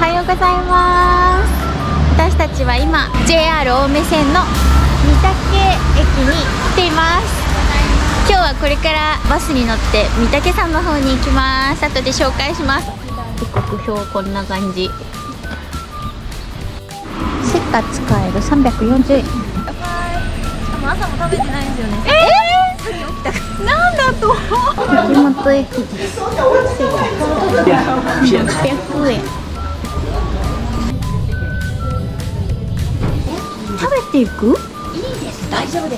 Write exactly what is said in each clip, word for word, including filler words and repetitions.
はようございます。私たちは今 ジェイアール 青梅線の御嶽駅に来ています。今日はこれからバスに乗って御嶽山の方に行きます。後で紹介します。時刻表こんな感じ。せっか使えるさんびゃくよんじゅうえん。 朝も食べてないんですよね。 えー、なんだと秋元駅です。はっぴゃくえん。食べていく？ いいです、大丈夫です。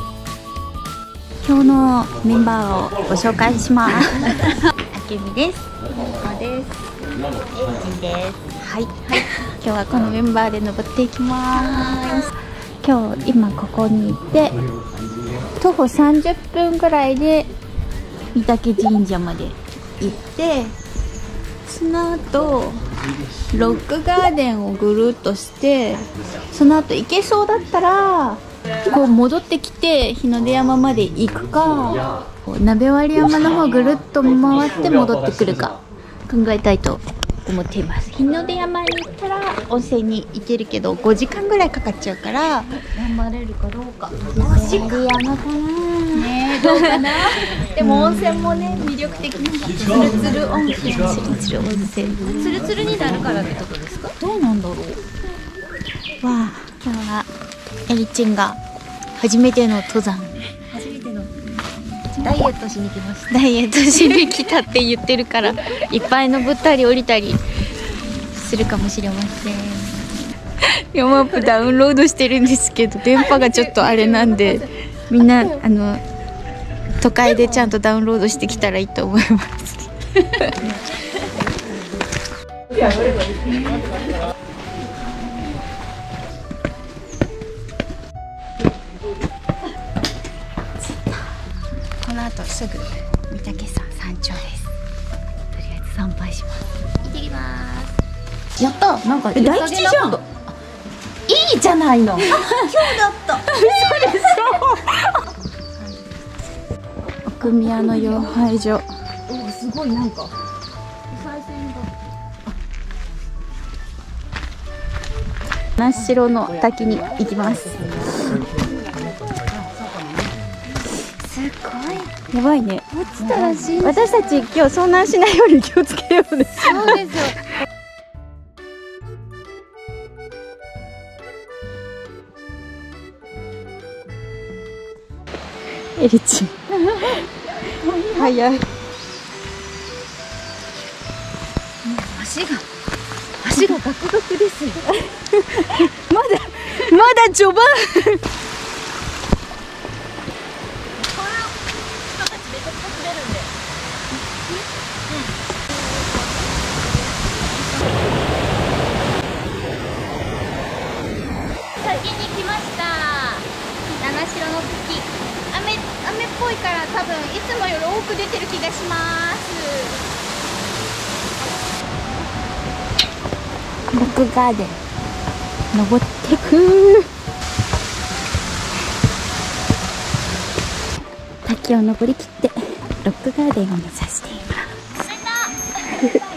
今日のメンバーをご紹介します。あけみです。 あです。 えいちです。はい、はい、今日はこのメンバーで登っていきます。今日今ここにいて徒歩さんじゅっぷんぐらいで御嶽神社まで行って、その後ロックガーデンをぐるっとして、その後行けそうだったらこう戻ってきて日の出山まで行くか、鍋割山の方ぐるっと回って戻ってくるか考えたいと思っています。日の出山に行ったら温泉に行けるけどごじかんぐらいかかっちゃうから頑張れるかどうか。 鍋割山かなね、どうかな。でも温泉もね魅力的なツルツル温泉、 ツルツル温泉、 ツルツルになるからってことですか。 どうなんだろう。わあ、今日はエリちんが初めての登山、 初めてのダイエットしに来ました。 ダイエットしに来たって言ってるからいっぱい登ったり降りたりするかもしれません。山アップダウンロードしてるんですけど電波がちょっとあれなんで、みんなあの都会でちゃんとダウンロードしてきたらいいと思います。この後すぐ御嶽山山頂です。とりあえず参拝します。 行ってきます。やった、なんかえ大吉じゃん。 いいじゃないの。あ、今日だった。 嘘でしょ。奥宮の養廃所。 お、すごいなんか。賽銭が。 那須代の滝に行きます。すごい。やばいね。 落ちたらしい。 私たち今日遭難しないように気をつけようね。 そうですよ。 エリチン。早い。 足が足がガクガクですよ。 まだまだ序盤。 先に来ました。七城の滝。雨雨っぽいから多分いつもより多く出てる気がします。 ロックガーデン登ってく。滝を登りきってロックガーデンを目指しています。 冷たい。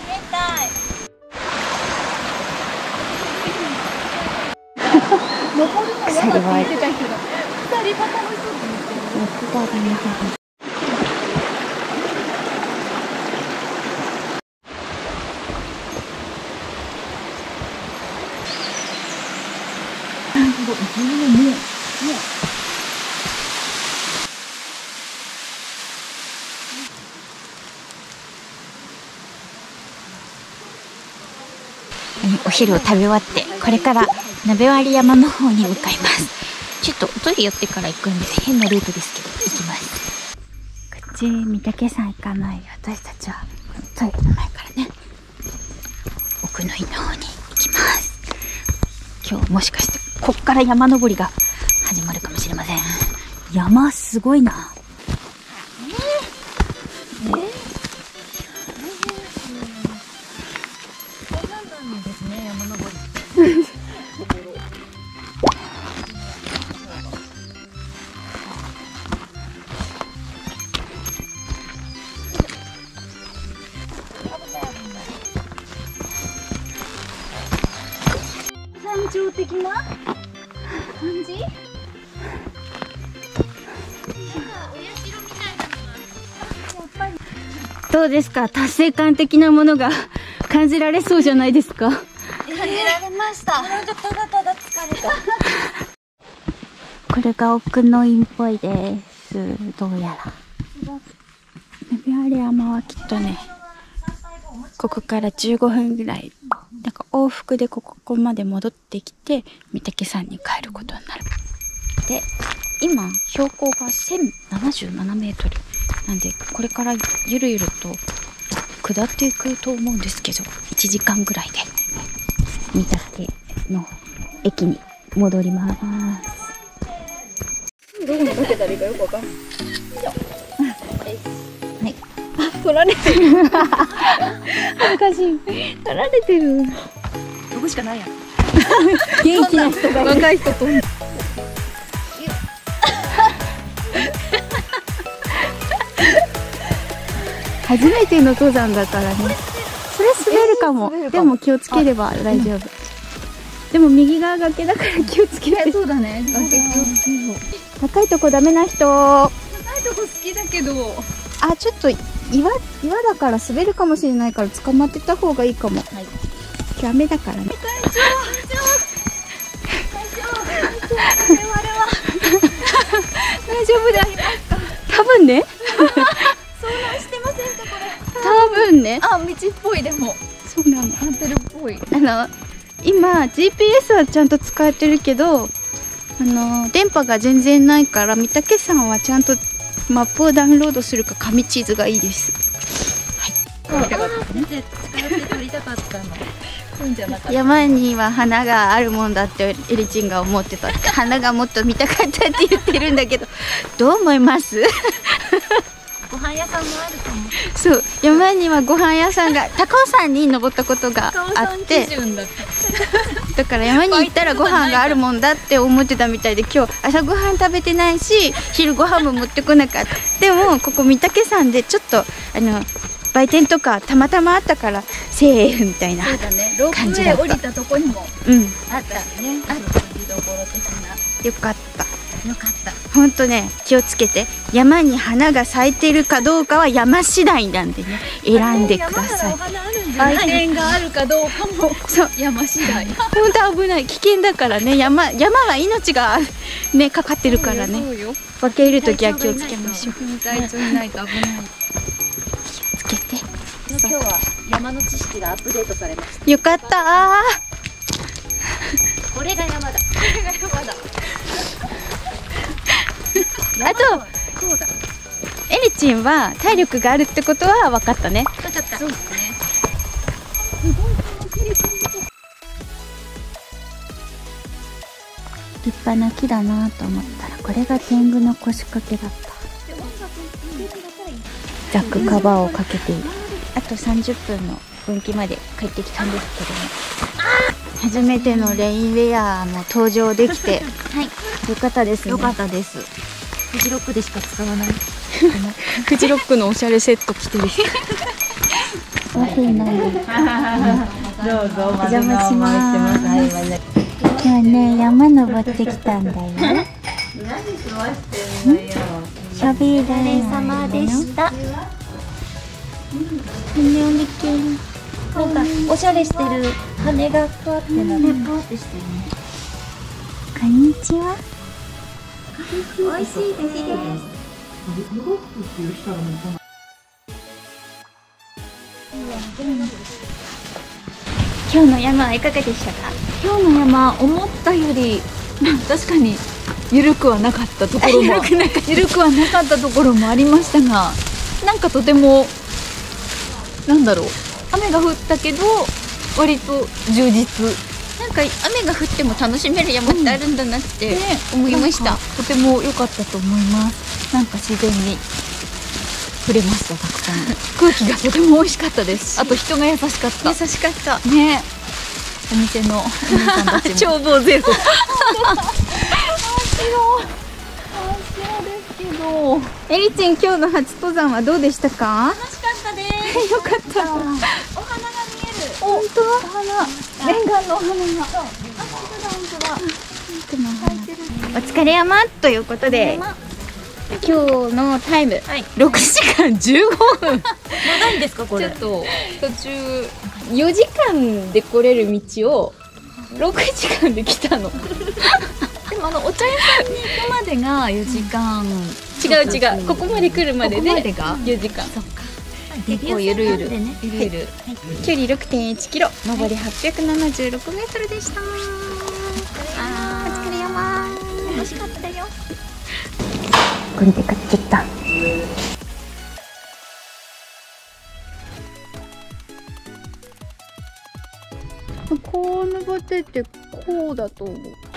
鎖はある。 二人が楽しそうにロックガーデンみたいな。お昼を食べ終わってこれから鍋割山の方に向かいます。ちょっとトイレ寄ってから行くんで変なルートですけど行きます。こっち御嶽山行かない。私たちはトイレの前からね奥の院の方に行きます。今日もしかしてこっから山登りが始まるかもしれません。山すごいな。 えー、えー、こんなんなんですね、山登り。 的な感じ？なんかお社みたいなのが。やっぱり。 どうですか、達成感的なものが感じられそうじゃないですか。 感じられました。ただただ疲れた。 これが奥の院っぽいです。どうやら。鍋割山はきっとね、ここからじゅうごふんぐらい、なんか往復でここまで戻ってきて、御嶽山に帰ることになる。で、今、標高がせんななじゅうななメートル。なんで、これからゆるゆると下っていくと思うんですけど、いちじかんぐらいで、御嶽の駅に戻ります。どこにかけたらいいかよくわかんない。はい。あ、取られてる。恥ずかしい。取られてる。 どこしかないやん。 元気な人が若い人と。初めての登山だからね。それ滑るかも。でも気をつければ大丈夫。でも右側崖だから気をつけて。 そうだね。 高いとこダメな人。 高いとこ好きだけど。 あ、ちょっと岩岩だから滑るかもしれないから捕まってた方がいいかも。はい。今日雨だからね。 隊長、隊長、隊長、我々は大丈夫でありますか？ 多分ね。 遭難してませんかこれ？ 多分ね。 あ、道っぽいでも。 そうなの。 合ってるっぽい。 あの今 ジーピーエス はちゃんと使えてるけど、あの電波が全然ないから御嶽山はちゃんとマップをダウンロードするか紙地図がいいです。 はい。ああ、全然近寄って撮りたかったの。そうじゃなかった。 山には花があるもんだってエリチンが思ってた。花がもっと見たかったって言ってるんだけど、どう思います？ ご飯屋さんもあるかも。 そう、山にはご飯屋さんが高尾山に登ったことがあって、だから山に行ったらご飯があるもんだって思ってたみたいで、今日朝ごはん食べてないし昼ご飯も持ってこなかった。でもここ御嶽山でちょっとあの売店とかたまたまあったからセーフみたいなそうだね。ロープウェイ降りたとこにもうんあったね。あった見どころ的な。 よかった。 よかった。 ほんとね、気をつけて。山に花が咲いてるかどうかは山次第なんでね、選んでください。 売店があるかどうかもそう山次第。 ほんと危ない、危険だからね。山山は命がねかかってるからね。分けるときは気をつけましょう。 体調いないと危ない。 気をつけて。 今日は山の知識がアップデートされました。 よかったー。 これが山だ。これが山だ。 あとそうだ。 エリチンは体力があるってことは分かったね。 分かった。そうですね。 立派な木だなと思ったら、これが天狗の腰掛けだった。ザックカバーをかけている。あとさんじゅっぷんの分岐まで帰ってきたんですけども、初めてのレインウェアも登場できて、はい、よかったですね。 よかったです。フジロックでしか使わない。 フジロックのおしゃれセット着てる人。コーヒー飲んで。 どうぞお邪魔します。今日ね、山登ってきたんだよ。 何食わしてるのよ。 しゃべられ様でした。 なんかおしゃれしてる羽がパーってなってパーってしてるね。 こんにちは。 美味しいです。 今日の山はいかがでしたか？ 今日の山思ったより確かに緩くはなかったところも緩くはなかったところもありましたが、なんかとてもなんだろう、雨が降ったけど割と充実。 なんか雨が降っても楽しめる山ってあるんだなって思いました。 とても良かったと思います。なんか自然に触れました。たくさん空気がとても美味しかったです。あと人が優しかった。 優しかったね。お店のお兄さんたちも眺望ゼロ。 真っ白ですけど。 エリチン、今日の初登山はどうでしたか？ 楽しかったです。 よかった。 お花が見える。 本当？ お花、念願のお花が。そう。あ、本当だ本当だ。 雲がお疲れ山ということで、今日のタイム、はい、ろくじかんじゅうごふん。 長いんですかこれ？ ちょっと途中よじかんで来れる道をろくじかんで来たの。 でもあのお茶屋さんに行くまでがよじかん。 違う違う、ここまで来るまででよじかん。 そっか。結構ゆるゆるゆるゆる。 距離 ろくてんいちキロ、上りはっぴゃくななじゅうろくメートルでした。 あー、お疲れ山。楽しかったよ。 これで買っちゃった。こう登ってってこうだと思う。